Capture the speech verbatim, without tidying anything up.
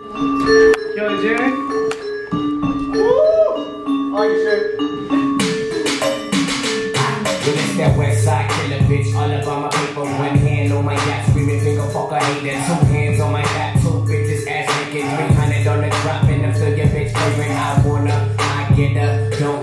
Yo, Jerry. Woo! Are you sure? That west side killer bitch, all about my paper. One hand on my yacht, screaming finger fucker hater. Two hands on my lap, two bitches ass naked. Three hundred on the drop, and I feel your bitch favorite. I wanna, I get her, don't